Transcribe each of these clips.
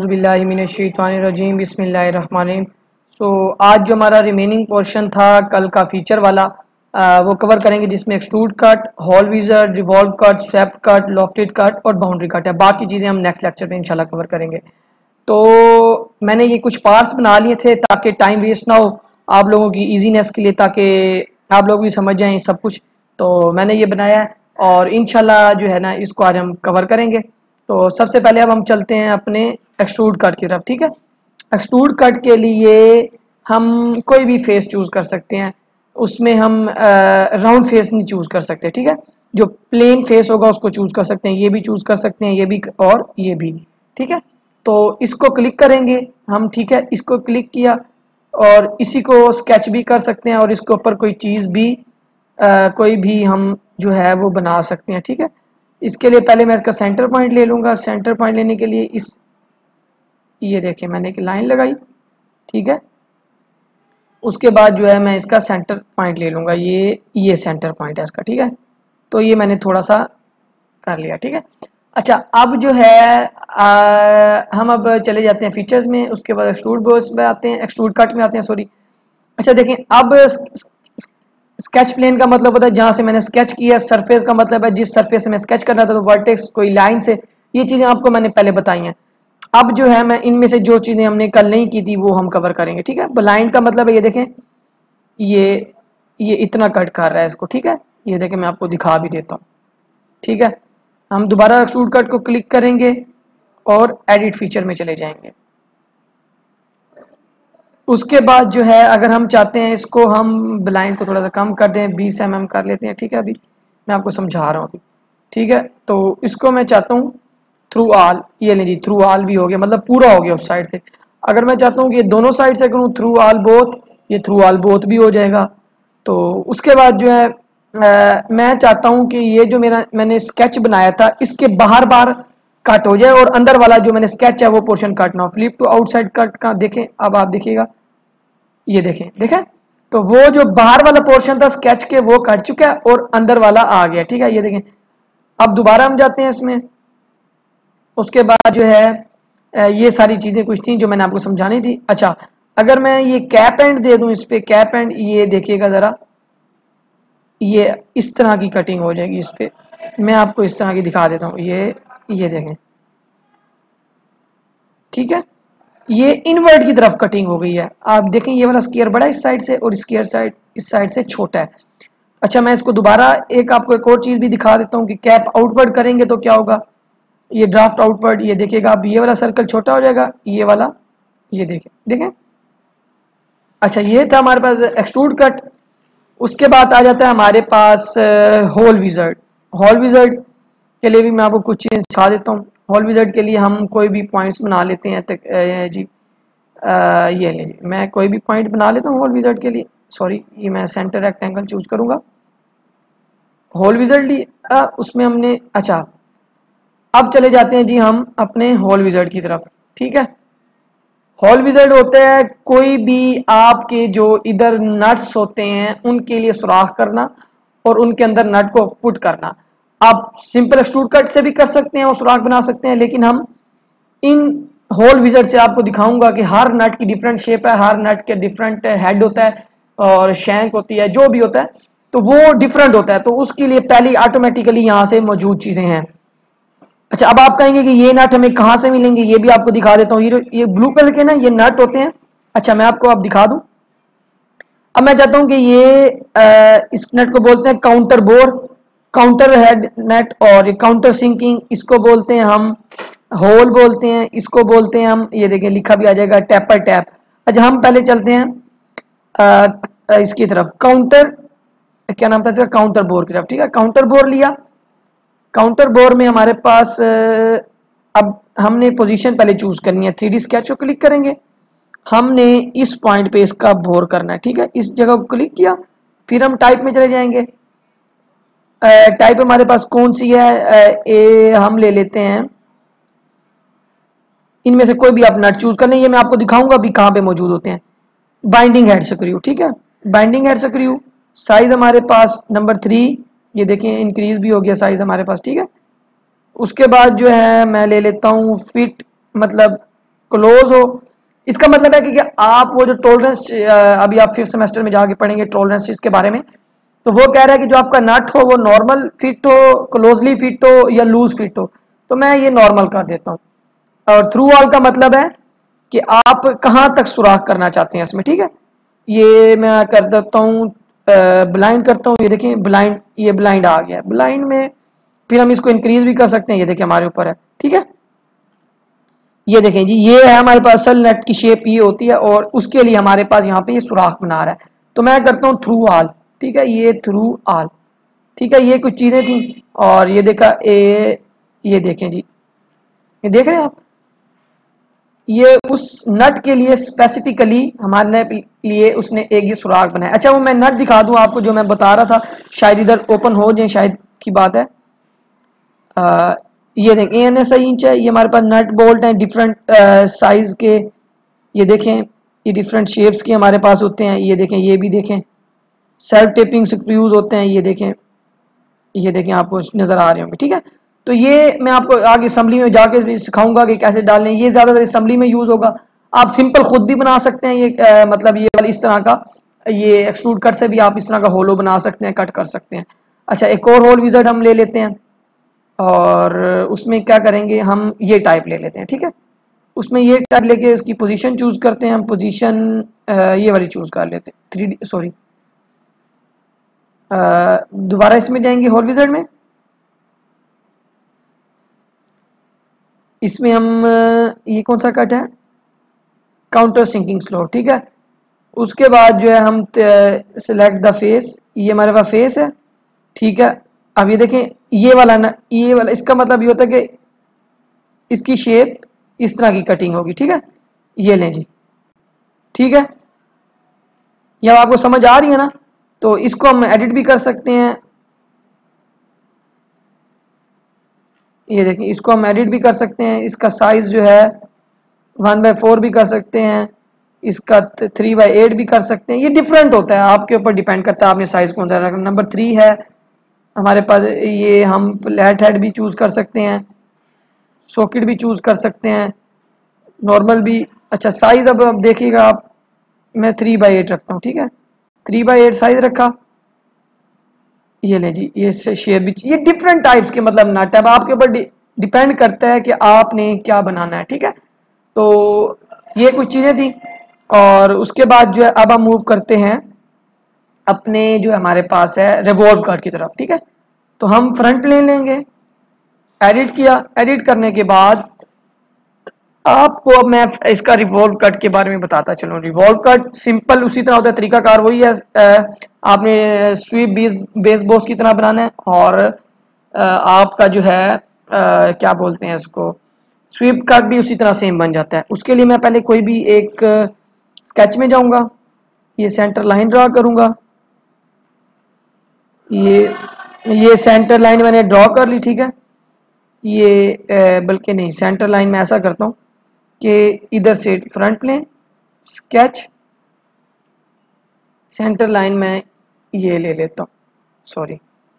बिस्मिल्लाहिर्रहमानिर्रहीम बिस्मिल्लाहिर्रहमानिर्रहीम। सो आज जो हमारा रिमेनिंग पोर्शन था कल का फीचर वाला वो कवर करेंगे, जिसमें extrude cut, hole wizard, revolve cut, swept cut, lofted cut और बाउंड्री कट है। बाकी चीज़ें हम नेक्स्ट लेक्चर में इंशाल्लाह कवर करेंगे। तो मैंने ये कुछ पार्ट्स बना लिए थे ताकि टाइम वेस्ट ना हो आप लोगों की ईजीनेस के लिए, ताकि आप लोग भी समझ जाएँ सब कुछ। तो मैंने ये बनाया है और इंशाल्लाह जो है ना इसको आज हम कवर करेंगे। तो सबसे पहले अब हम चलते हैं अपने एक्सट्रूड कट की तरफ। ठीक है, एक्सट्रूड कट के लिए हम कोई भी फेस चूज़ कर सकते हैं, उसमें हम राउंड फेस नहीं चूज़ कर सकते। ठीक है, जो प्लेन फेस होगा उसको चूज़ कर सकते हैं, ये भी चूज़ कर सकते हैं, ये भी और ये भी। ठीक है, तो इसको क्लिक करेंगे हम। ठीक है, इसको क्लिक किया और इसी को स्केच भी कर सकते हैं और इसके ऊपर कोई चीज़ भी कोई भी हम जो है वो बना सकते हैं। ठीक है, इसके लिए पहले मैं इसका सेंटर पॉइंट ले लूँगा। सेंटर पॉइंट लेने के लिए इस ये देखिए मैंने एक लाइन लगाई। ठीक है, उसके बाद जो है मैं इसका सेंटर पॉइंट ले लूँगा, ये सेंटर पॉइंट है इसका। ठीक है, तो ये मैंने थोड़ा सा कर लिया। ठीक है, अच्छा अब जो है हम अब चले जाते हैं फीचर्स में, उसके बाद एक्सट्रूड बॉस में आते हैं, एक्सट्रूड कट में आते हैं, सॉरी। अच्छा देखें, अब स्केच प्लेन का मतलब होता है जहाँ से मैंने स्केच किया, सरफेस का मतलब है जिस सरफेस से मैं स्केच कर रहा था, तो वर्टेक्स कोई लाइन से, ये चीज़ें आपको मैंने पहले बताई हैं। अब जो है मैं इनमें से जो चीज़ें हमने कल नहीं की थी वो हम कवर करेंगे। ठीक है, ब्लाइंड का मतलब है ये देखें, ये इतना कट कर रहा है इसको। ठीक है, ये देखें मैं आपको दिखा भी देता हूँ। ठीक है, हम दोबारा एक्सट्रूड कट को क्लिक करेंगे और एडिट फीचर में चले जाएंगे। उसके बाद जो है अगर हम चाहते हैं इसको हम ब्लाइंड को थोड़ा सा कम कर दें, 20 mm कर लेते हैं। ठीक है, अभी मैं आपको समझा रहा हूँ अभी। ठीक है, तो इसको मैं चाहता हूँ थ्रू ऑल, ये नहीं जी, थ्रू ऑल भी हो गया, मतलब पूरा हो गया उस साइड से। अगर मैं चाहता हूँ कि ये दोनों साइड से करूँ थ्रू ऑल बोथ, ये थ्रू ऑल बोथ भी हो जाएगा। तो उसके बाद जो है मैं चाहता हूँ कि ये जो मैंने स्केच बनाया था इसके बाहर बाहर कट हो जाए और अंदर वाला जो मैंने स्केच है वो पोर्शन कट ना हो। फ्लिप टू आउटसाइड कट का देखें, अब आप देखिएगा, ये देखें देखें, तो वो जो बाहर वाला पोर्शन था स्केच के वो कट चुका है और अंदर वाला आ गया। ठीक है, ये देखें। अब दोबारा हम जाते हैं इसमें, उसके बाद जो है ये सारी चीज़ें कुछ थी जो मैंने आपको समझानी थी। अच्छा, अगर मैं ये कैप एंड दे दूं इस पे, कैप एंड, ये देखिएगा ज़रा, ये इस तरह की कटिंग हो जाएगी इस पे। मैं आपको इस तरह की दिखा देता हूँ, ये देखें। ठीक है, ये इनवर्ट की तरफ कटिंग हो गई है। आप देखें ये वाला स्क्वायर बड़ा है इस साइड से और स्क्वायर साइड इस साइड से छोटा है। अच्छा, मैं इसको दोबारा आपको एक और चीज़ भी दिखा देता हूँ कि कैप आउटवर्ड करेंगे तो क्या होगा। ये ड्राफ्ट आउटवर्ड, ये देखिएगा, अब ये वाला सर्कल छोटा हो जाएगा, ये वाला, ये देखें देखें। अच्छा, ये था हमारे पास एक्सट्रूड कट। उसके बाद आ जाता है हमारे पास होल विज़र्ड। होल विज़र्ड के लिए भी मैं आपको कुछ चीज़ सिखा देता हूँ। होल विज़र्ड के लिए हम कोई भी पॉइंट्स बना लेते हैं जी। ये ले जी, मैं कोई भी पॉइंट बना लेता हूँ होल विज़र्ड के लिए। सॉरी, ये मैं सेंटर रेक्टेंगल चूज करूँगा। होल विज़र्ड लिया, उसमें हमने, अच्छा अब चले जाते हैं जी हम अपने होल विज़र्ड की तरफ। ठीक है, होल विज़र्ड होता है कोई भी आपके जो इधर नट्स होते हैं उनके लिए सुराख करना और उनके अंदर नट को पुट करना। आप सिंपल एक्सट्रूड कट से भी कर सकते हैं और सुराख बना सकते हैं, लेकिन हम इन होल विज़र्ड से आपको दिखाऊंगा कि हर नट की डिफरेंट शेप है, हर नट के डिफरेंट हेड होता है और शैंक होती है, जो भी होता है तो वो डिफरेंट होता है। तो उसके लिए पहले ऑटोमेटिकली यहाँ से मौजूद चीज़ें हैं। अच्छा, अब आप कहेंगे कि ये नट हमें कहाँ से मिलेंगे, ये भी आपको दिखा देता हूँ। ये ब्लू कलर के ना ये नट होते हैं। अच्छा, मैं आपको अब दिखा दूं। अब मैं चाहता हूँ कि ये इस नट को बोलते हैं counter bore, counter head nut, और काउंटर सिंकिंग इसको बोलते हैं हम, होल बोलते हैं इसको, बोलते हैं हम, ये देखें लिखा भी आ जाएगा टैपर टैप। अच्छा, हम पहले चलते हैं इसकी तरफ, काउंटर, क्या नाम था इसका, काउंटर बोर की तरफ। ठीक है, काउंटर बोर लिया। काउंटर बोर में हमारे पास अब हमने पोजीशन पहले चूज करनी है। 3D स्केच को क्लिक करेंगे, हमने इस पॉइंट पे इसका बोर करना है। ठीक है, इस जगह को क्लिक किया, फिर हम टाइप में चले जाएंगे। टाइप हमारे पास कौन सी है, हम ले लेते हैं, इनमें से कोई भी आप नट चूज कर लें। ये मैं आपको दिखाऊंगा अभी कहाँ पे मौजूद होते हैं। बाइंडिंग हेड स्क्रू, ठीक है, बाइंडिंग हेड स्क्रू, साइज हमारे पास नंबर 3, ये देखें इंक्रीज भी हो गया साइज हमारे पास। ठीक है, उसके बाद जो है मैं ले लेता हूँ फिट, मतलब क्लोज हो। इसका मतलब है कि आप वो जो टॉलरेंस, अभी आप 5th सेमेस्टर में जाके पढ़ेंगे टॉलरेंसेस के बारे में, तो वो कह रहा है कि जो आपका नट हो वो नॉर्मल फिट हो, क्लोजली फिट हो या लूज फिट हो। तो मैं ये नॉर्मल कर देता हूँ। और थ्रू ऑल का मतलब है कि आप कहाँ तक सुराख करना चाहते हैं इसमें, ठीक है। ये मैं कर देता हूँ, ब्लाइंड करता हूँ। ये देखें ब्लाइंड, ये ब्लाइंड आ गया। ब्लाइंड में फिर हम इसको इंक्रीज भी कर सकते हैं, ये देखें हमारे ऊपर है, ठीक है। ये देखें जी, ये है हमारे पास असल नेट की शेप ये होती है, और उसके लिए हमारे पास यहाँ पे ये सुराख बना रहा है। तो मैं करता हूँ थ्रू ऑल, ठीक है, ये थ्रू ऑल, ठीक है। ये कुछ चीज़ें थी, और ये देखा ये देखें जी, ये देख रहे हैं आप, ये उस नट के लिए स्पेसिफिकली हमारे लिए उसने एक ये सुराख बनाया। अच्छा वो मैं नट दिखा दूं आपको जो मैं बता रहा था, शायद इधर ओपन हो जाए, शायद की बात है। ये देखें ANSI इंच है, ये हमारे पास नट बोल्ट हैं डिफरेंट साइज के। ये देखें ये डिफरेंट शेप्स के हमारे पास होते हैं। ये देखें, ये भी देखें सेल्फ टेपिंग स्क्रूज होते हैं। ये देखें आपको नज़र आ रहे होंगे, ठीक है। तो ये मैं आपको आगे असम्बली में जाके भी सिखाऊंगा कि कैसे डालने। ये ज़्यादातर असम्बली में यूज़ होगा। आप सिंपल खुद भी बना सकते हैं। ये मतलब ये वाली इस तरह का, ये एक्सट्रूड कट से भी आप इस तरह का होलो बना सकते हैं, कट कर सकते हैं। अच्छा एक और होल विज़ार्ड हम ले लेते हैं, और उसमें क्या करेंगे, हम ये टाइप ले लेते हैं, ठीक है। उसमें ये टाइप लेके उसकी पोजीशन चूज करते हैं हम। पोजीशन ये वाली चूज कर लेते हैं, 3D सॉरी, दोबारा इसमें जाएंगे होल विज़ार्ड में। इसमें हम ये कौन सा कट है, काउंटर सिंकिंग स्लो, ठीक है। उसके बाद जो है हम सिलेक्ट द फेस, ये हमारे पास फेस है, ठीक है। अब ये देखें ये वाला ना, ये वाला, इसका मतलब ये होता है कि इसकी शेप इस तरह की कटिंग होगी, ठीक है। ये लें जी, ठीक है। ये अब आपको समझ आ रही है ना। तो इसको हम एडिट भी कर सकते हैं। ये देखें इसको हम एडिट भी कर सकते हैं। इसका साइज जो है 1/4 भी कर सकते हैं, इसका 3/8 भी कर सकते हैं। ये डिफरेंट होता है, आपके ऊपर डिपेंड करता है आपने साइज कौन सा रखना। नंबर 3 है हमारे पास, ये हम फ्लैट हेड भी चूज कर सकते हैं, सॉकेट भी चूज कर सकते हैं, नॉर्मल भी। अच्छा साइज अब देखिएगा आप, मैं 3/8 रखता हूँ, ठीक है। 3/8 साइज रखा। ये ले जी, ये शेप भी, ये डिफरेंट टाइप्स के मतलब नट है। अब आपके ऊपर डिपेंड करता है कि आपने क्या बनाना है, ठीक है। तो ये कुछ चीज़ें थी, और उसके बाद जो है अब हम मूव करते हैं अपने जो हमारे पास है रिवॉल्व कट की तरफ, ठीक है। तो हम फ्रंट प्लेन लेंगे, एडिट किया, एडिट करने के बाद आपको अब मैं इसका रिवॉल्व कट के बारे में बताता चलूँ। रिवॉल्व कट सिंपल उसी तरह होता है, तरीकाकार वही है। आपने स्वीप बेस बॉस की तरह बनाना है, और आपका जो है क्या बोलते हैं इसको, स्वीप कट भी उसी तरह सेम बन जाता है। उसके लिए मैं पहले कोई भी एक स्केच में जाऊंगा, ये सेंटर लाइन ड्रा करूंगा। ये सेंटर लाइन मैंने ड्रॉ कर ली, ठीक है। ये बल्कि नहीं, सेंटर लाइन में ऐसा करता हूँ कि इधर से front plane sketch, centre line में ये ले लेता हूँ, सॉरी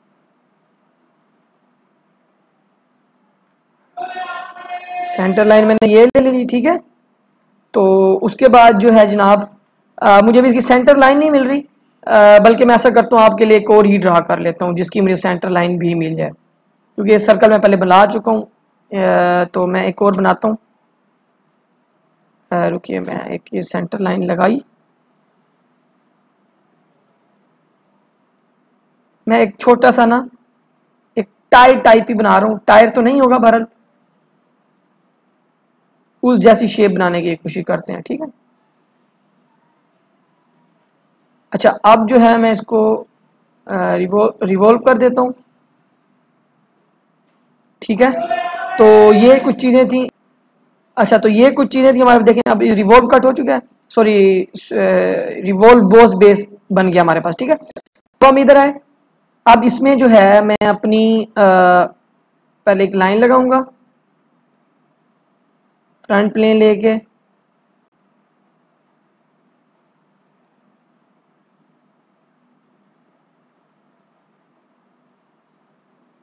सेंटर लाइन मैंने ये ले ली, ठीक है। तो उसके बाद जो है जनाब, मुझे भी इसकी सेंटर लाइन नहीं मिल रही, बल्कि मैं ऐसा करता हूँ आपके लिए एक और ही ड्रा कर लेता हूँ जिसकी मुझे सेंटर लाइन भी मिल जाए, क्योंकि ये सर्कल मैं पहले बना चुका हूँ। तो मैं एक और बनाता हूँ। रुकिए, मैं एक ये सेंटर लाइन लगाई, मैं एक छोटा सा ना एक टायर टाइप ही बना रहा हूँ। टायर तो नहीं होगा, बहरहाल उस जैसी शेप बनाने की कोशिश करते हैं, ठीक है। अच्छा अब जो है मैं इसको रिवॉल्व कर देता हूँ, ठीक है। तो ये कुछ चीज़ें थी। अच्छा तो ये कुछ चीज़ें थी हमारे, देखें अब रिवॉल्व कट हो चुका है, सॉरी रिवॉल्व बॉस बेस बन गया हमारे पास, ठीक है। तो हम इधर आए, अब इसमें जो है मैं अपनी पहले एक लाइन लगाऊंगा फ्रंट प्लेन लेके,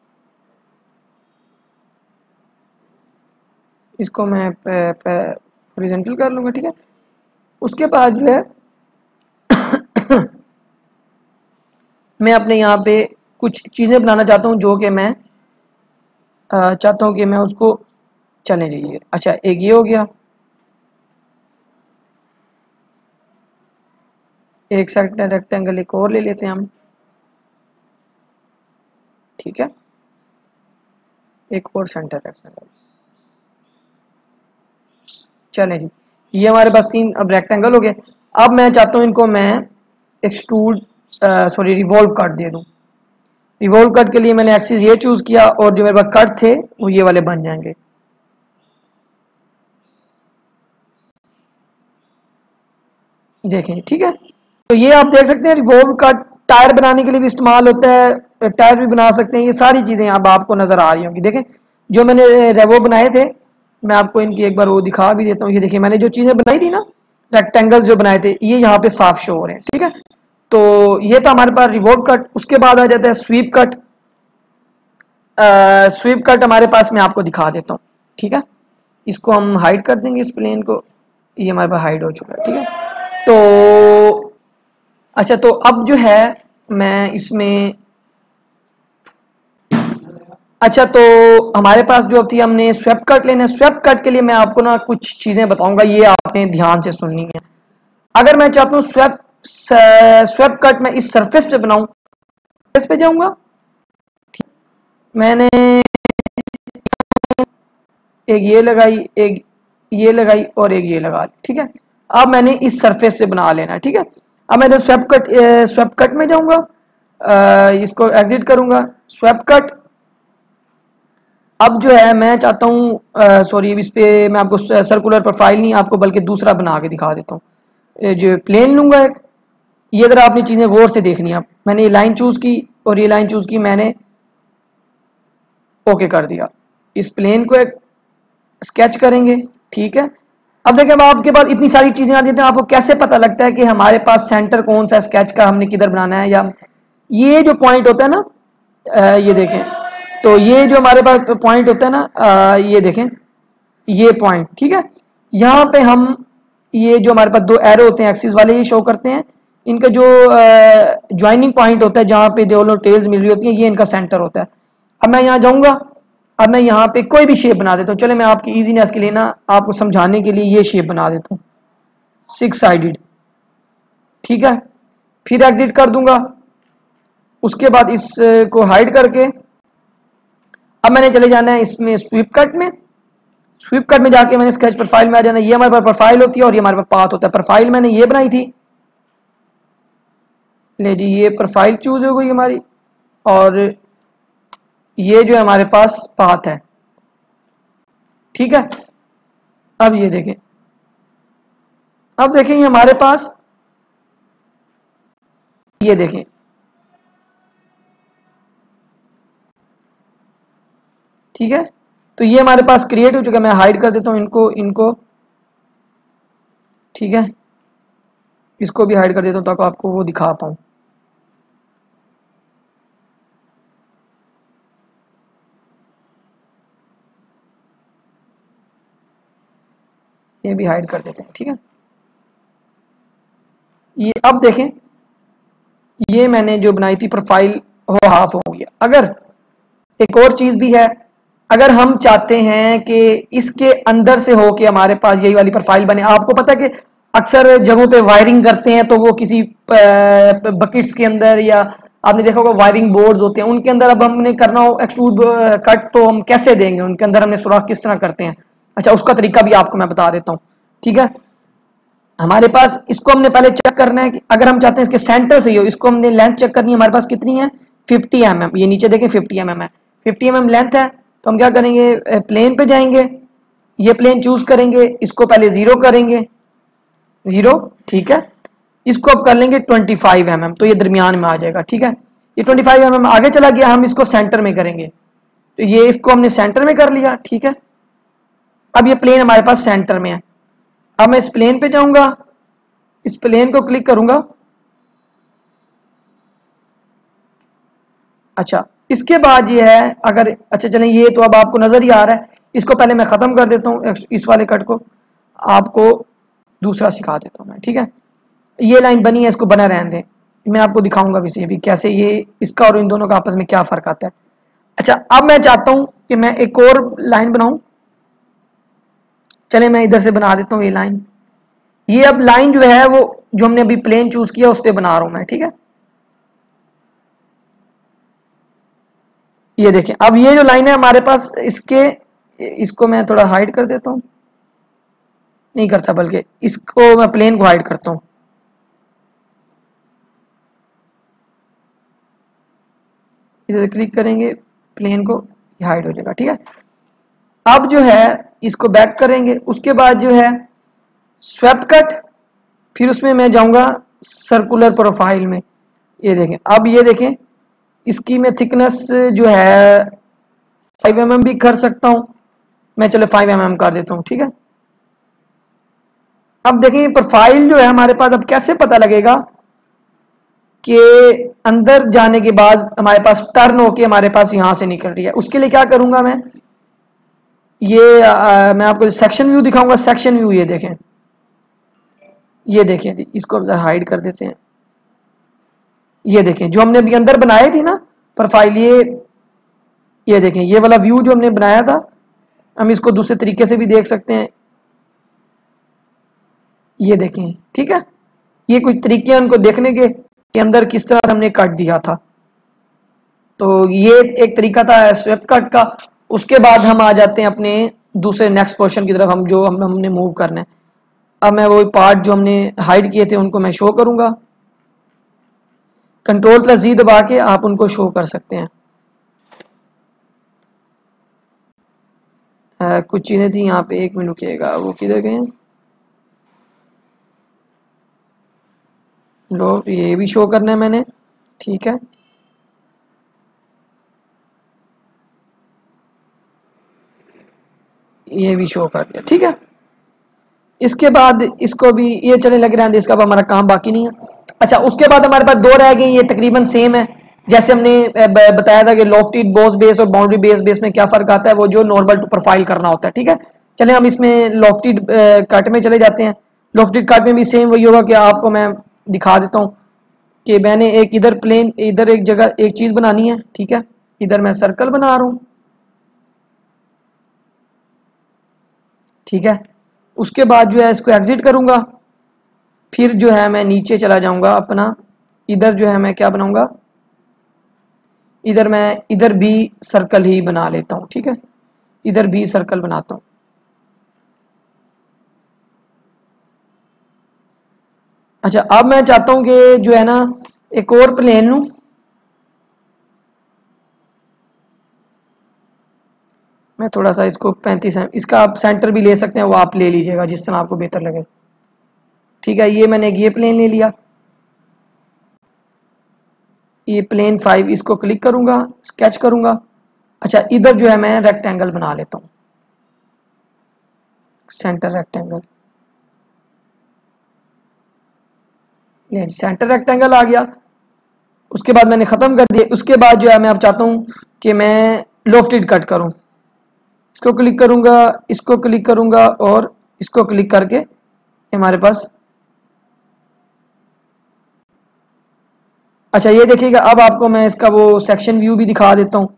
इसको मैं हॉरिजॉन्टल कर लूँगा, ठीक है। उसके बाद जो है मैं अपने यहाँ पे कुछ चीज़ें बनाना चाहता हूँ जो कि मैं चाहता हूँ कि मैं उसको चले जाइए। अच्छा, एक ये हो गया, एक सेंटर रेक्टेंगल एक और ले लेते हैं हम, ठीक है, एक और सेंटर रेक्टेंगल। चलें जी, ये हमारे पास 3 अब रेक्टेंगल हो गए। अब मैं चाहता हूँ इनको मैं एक्सट्रूड सॉरी रिवॉल्व कट दे दूँ। रिवॉल्व कट के लिए मैंने एक्सिस ये चूज़ किया और जो मेरे पास कट थे वो ये वाले बन जाएंगे। देखें, ठीक है। तो ये आप देख सकते हैं रिवॉल्व कट टायर बनाने के लिए भी इस्तेमाल होता है, टायर भी बना सकते हैं। ये सारी चीज़ें अब आपको नज़र आ रही होंगी। देखें, जो मैंने रेवो बनाए थे, मैं आपको इनकी एक बार वो दिखा भी देता हूँ। ये देखिए, मैंने जो चीज़ें बनाई थी ना, रेक्टेंगल्स जो बनाए थे, ये यहाँ पे साफ शो हो रहे हैं, ठीक है। तो ये था हमारे पास रिवॉल्व कट। उसके बाद आ जाता है स्वीप कट। स्वीप कट हमारे पास मैं आपको दिखा देता हूँ, ठीक है। इसको हम हाइड कर देंगे, इस प्लेन को। ये हमारे पास हाइड हो चुका है, ठीक है। तो अच्छा, तो अब जो है मैं इसमें, अच्छा तो हमारे पास जो अब थी, हमने स्वेप कट लेना है। स्वेप कट के लिए मैं आपको ना कुछ चीज़ें बताऊंगा, ये आपने ध्यान से सुननी है। अगर मैं चाहता हूँ स्वेप कट मैं इस सरफेस पे बनाऊं, सरफेस पे जाऊंगा, मैंने एक ये लगाई, एक ये लगाई और एक ये लगा ली, ठीक है। अब मैंने इस सरफेस पे बना लेना है, ठीक है। अब मैं स्वेप कट में जाऊंगा, इसको एग्जिट करूंगा, स्वेप कट। अब जो है मैं चाहता हूँ सॉरी, इस पे मैं आपको सर्कुलर प्रोफाइल नहीं, आपको बल्कि दूसरा बना के दिखा देता हूँ। जो प्लेन लूंगा एक, ये ज़रा अपनी चीज़ें गौर से देखनी है। आप, मैंने ये लाइन चूज़ की और ये लाइन चूज़ की, मैंने ओके कर दिया। इस प्लेन को एक स्केच करेंगे, ठीक है। अब देखें, अब आपके पास इतनी सारी चीज़ें आ जाती हैं, आपको कैसे पता लगता है कि हमारे पास सेंटर कौन सा स्केच का हमने किधर बनाना है? या ये जो पॉइंट होता है ना, ये देखें, तो ये जो हमारे पास पॉइंट होता है ना, ये देखें, ये पॉइंट, ठीक है। यहाँ पे हम, ये जो हमारे पास 2 एरो होते हैं एक्सिस वाले, ये शो करते हैं। इनका जो ज्वाइनिंग पॉइंट होता है, जहाँ पे दोनों टेल्स मिल रही होती हैं, ये इनका सेंटर होता है। अब मैं यहाँ जाऊँगा, अब मैं यहाँ पे कोई भी शेप बना देता हूँ। चले, मैं आपकी इजीनेस के लिए ना, आपको समझाने के लिए ये शेप बना देता हूँ, 6 साइडेड, ठीक है। फिर एग्जिट कर दूंगा। उसके बाद इसको हाइड करके अब मैंने चले जाना है इसमें स्वीप कट में। स्वीप कट में जाके मैंने स्केच प्रोफाइल में आ जाना। ये हमारे पास प्रोफाइल होती है और ये हमारे पास पाथ होता है। प्रोफाइल मैंने ये बनाई थी, ले जी, ये प्रोफाइल चूज हो गई हमारी, और ये जो है हमारे पास पाथ है, ठीक है। अब ये देखें, अब देखें ये हमारे पास, ये देखें, ठीक है। तो ये हमारे पास क्रिएट हो चुका है। मैं हाइड कर देता हूँ इनको, इनको, ठीक है। इसको भी हाइड कर देता हूँ ताकि आपको वो दिखा पाऊँ। ये भी हाइड कर देते हैं, ठीक है। ये अब देखें, ये मैंने जो बनाई थी प्रोफाइल, वो हाफ हो गया। अगर एक और चीज भी है, अगर हम चाहते हैं कि इसके अंदर से हो के हमारे पास यही वाली प्रोफाइल बने। आपको पता है कि अक्सर जगहों पे वायरिंग करते हैं तो वो किसी बकेट्स के अंदर, या आपने देखा होगा वायरिंग बोर्ड्स होते हैं उनके अंदर। अब हमने करना हो एक्सट्रूड कट, तो हम कैसे देंगे उनके अंदर, हमने सुराख किस तरह करते हैं? अच्छा, उसका तरीका भी आपको मैं बता देता हूँ, ठीक है। हमारे पास इसको हमने पहले चेक करना है कि अगर हम चाहते हैं इसके सेंटर से ही हो, इसको हमने लेंथ चेक करनी है। हमारे पास कितनी है? 50 mm। ये नीचे देखें 50 mm है, 50 mm लेंथ है। तो हम क्या करेंगे, प्लेन पे जाएंगे, ये प्लेन चूज करेंगे, इसको पहले 0 करेंगे, 0, ठीक है। इसको अब कर लेंगे 25 mm, तो ये दरमियान में आ जाएगा, ठीक है। ये 25 mm आगे चला गया, हम इसको सेंटर में करेंगे, तो ये इसको हमने सेंटर में कर लिया, ठीक है। अब ये प्लेन हमारे पास सेंटर में है। अब मैं इस प्लेन पे जाऊंगा, इस प्लेन को क्लिक करूंगा। अच्छा, इसके बाद ये है, अगर अच्छा चलें, ये तो अब आपको नजर ही आ रहा है। इसको पहले मैं खत्म कर देता हूँ, इस वाले कट को। आपको दूसरा सिखा देता हूँ मैं, ठीक है। ये लाइन बनी है, इसको बना रहने दें, मैं आपको दिखाऊंगा भी कैसे ये इसका और इन दोनों का आपस में क्या फ़र्क आता है। अच्छा, अब मैं चाहता हूँ कि मैं एक और लाइन बनाऊं। चले मैं इधर से बना देता हूँ ये लाइन। ये अब लाइन जो है वो जो हमने अभी प्लेन चूज किया उस पर बना रहा हूं मैं, ठीक है। ये देखें, अब ये जो लाइन है हमारे पास, इसको मैं थोड़ा हाइड कर देता हूं, नहीं करता बल्कि इसको मैं प्लेन को हाइड करता हूं। इधर क्लिक करेंगे, प्लेन को हाइड हो जाएगा, ठीक है। अब जो है इसको बैक करेंगे, उसके बाद जो है स्वेप्ट कट, फिर उसमें मैं जाऊंगा सर्कुलर प्रोफाइल में। ये देखें, अब ये देखें इसकी मैं थिकनेस जो है 5 mm भी कर सकता हूं मैं, चलो 5 mm कर देता हूं, ठीक है। अब देखें प्रोफाइल जो है हमारे पास, अब कैसे पता लगेगा कि अंदर जाने के बाद हमारे पास टर्न होके हमारे पास यहां से निकल रही है। उसके लिए क्या करूंगा मैं, मैं आपको सेक्शन व्यू दिखाऊंगा। सेक्शन व्यू ये देखें इसको हाइड कर देते हैं। ये देखें जो हमने अभी अंदर बनाए थी ना प्रोफाइल, ये देखें ये वाला व्यू जो हमने बनाया था, हम इसको दूसरे तरीके से भी देख सकते हैं। ये देखें, ठीक है, ये कुछ तरीके हैं उनको देखने के कि अंदर किस तरह से हमने काट दिया था। तो ये एक तरीका था स्वेप कट का। उसके बाद हम आ जाते हैं अपने दूसरे नेक्स्ट पोर्शन की तरफ, हमने मूव करना है। अब मैं वो पार्ट जो हमने हाइड किए थे उनको मैं शो करूंगा। Ctrl+G दबा के आप उनको शो कर सकते हैं। कुछ चीजें थी यहाँ पे, एक मिनट रुकिएगा, वो किधर गए हैं। लो ये भी शो करना है मैंने, ठीक है। ये भी शो कर दिया, ठीक है। इसके बाद इसको भी ये चलने लग रहा है, इसका हमारा काम बाकी नहीं है। अच्छा, उसके बाद हमारे पास दो रह गई, ये तकरीबन सेम है जैसे हमने बताया था कि लॉफ्टेड बॉस बेस और बाउंड्री बेस में क्या फर्क आता है, वो जो नॉर्मल टू प्रोफाइल करना होता है, ठीक है। चले हम इसमें लॉफ्टेड कट में चले जाते हैं। लॉफ्टेड कट में भी सेम वही होगा कि आपको मैं दिखा देता हूँ कि मैंने एक इधर प्लेन, इधर एक जगह एक चीज बनानी है, ठीक है। इधर मैं सर्कल बना रहा हूँ, ठीक है। उसके बाद जो है इसको एग्जिट करूंगा, फिर जो है मैं नीचे चला जाऊंगा अपना, इधर जो है मैं क्या बनाऊंगा, इधर मैं इधर भी सर्कल ही बना लेता हूं, ठीक है। इधर भी सर्कल बनाता हूं। अच्छा, अब मैं चाहता हूं कि जो है ना एक और प्लेन लूं, मैं थोड़ा सा इसको 35 है, इसका आप सेंटर भी ले सकते हैं, वो आप ले लीजिएगा जिस तरह आपको बेहतर लगे, ठीक है। ये मैंने ये प्लेन ले लिया, ये प्लेन 5, इसको क्लिक करूंगा, स्केच करूंगा। अच्छा, इधर जो है मैं रेक्टेंगल बना लेता हूँ, सेंटर रेक्टेंगल, सेंटर रेक्टेंगल आ गया। उसके बाद मैंने ख़त्म कर दिया। उसके बाद जो है मैं अब चाहता हूँ कि मैं लॉफ्टेड कट करूँ, इसको क्लिक करूँगा, इसको क्लिक करूँगा और इसको क्लिक करके हमारे पास, अच्छा ये देखिएगा, अब आपको मैं इसका वो सेक्शन व्यू भी दिखा देता हूँ।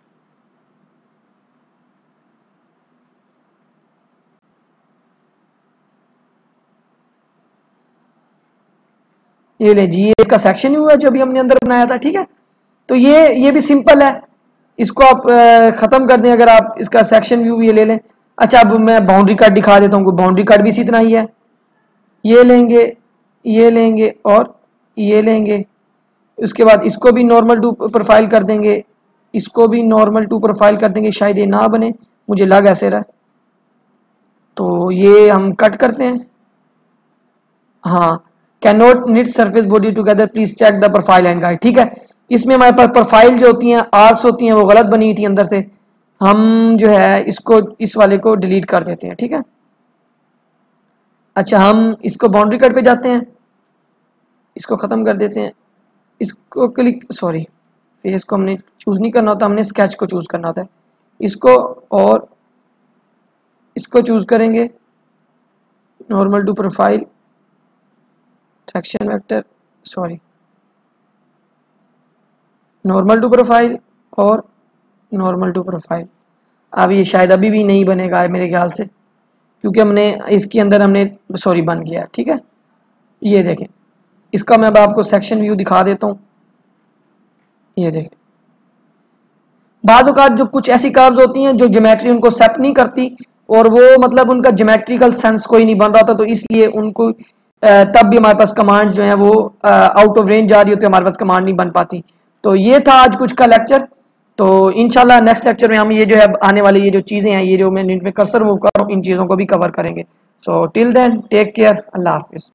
ये ले जी, ये इसका सेक्शन व्यू है जो अभी हमने अंदर बनाया था, ठीक है। तो ये भी सिंपल है, इसको आप ख़त्म कर दें अगर आप इसका सेक्शन व्यू ये ले लें। अच्छा, अब मैं बाउंड्री कट दिखा देता हूँ, बाउंड्री कट भी इसी तरह ही है। ये लेंगे, ये लेंगे और ये लेंगे। उसके बाद इसको भी नॉर्मल टू प्रोफाइल कर देंगे, इसको भी नॉर्मल टू प्रोफाइल कर देंगे। शायद ये ना बने, मुझे लग ऐसे रहा, तो ये हम कट करते हैं। हाँ, can not knit surface body together, please check the profile and guide, ठीक है। इसमें हमारे पास प्रोफाइल जो होती हैं, आर्क्स होती हैं, वो गलत बनी हुई थी अंदर से। हम जो है इसको, इस वाले को डिलीट कर देते हैं, ठीक है। अच्छा, हम इसको बाउंड्री कट पे जाते हैं, इसको ख़त्म कर देते हैं। इसको क्लिक, सॉरी, फेस को हमने चूज़ नहीं करना होता, हमने स्केच को चूज़ करना होता है। इसको और इसको चूज़ करेंगे, normal to profile, traction vector, sorry, normal to profile और नॉर्मल टू प्रोफाइल। अब ये शायद अभी भी नहीं बनेगा है मेरे ख्याल से, क्योंकि हमने इसके अंदर हमने सॉरी बन गया। ठीक है, ये देखें, इसका मैं अब आपको सेक्शन व्यू दिखा देता हूँ। ये देखें, बाज़ औक़ात जो कुछ ऐसी कर्व्स होती हैं जो ज्योमेट्री उनको एक्सेप्ट नहीं करती, और वो मतलब उनका ज्योमेट्रिकल सेंस कोई नहीं बन रहा था, तो इसलिए उनको तब भी हमारे पास कमांड जो है वो आउट ऑफ रेंज जा रही होती है, हमारे पास कमांड नहीं बन पाती। तो ये था आज कुछ का लेक्चर। तो इंशाल्लाह नेक्स्ट लेक्चर में हम ये जो है आने वाली ये जो चीज़ें हैं, ये जो मैं इन पे कर्सर मूव कर रहा हूँ, इन चीज़ों को भी कवर करेंगे। So till then take care, Allah हाफिज़।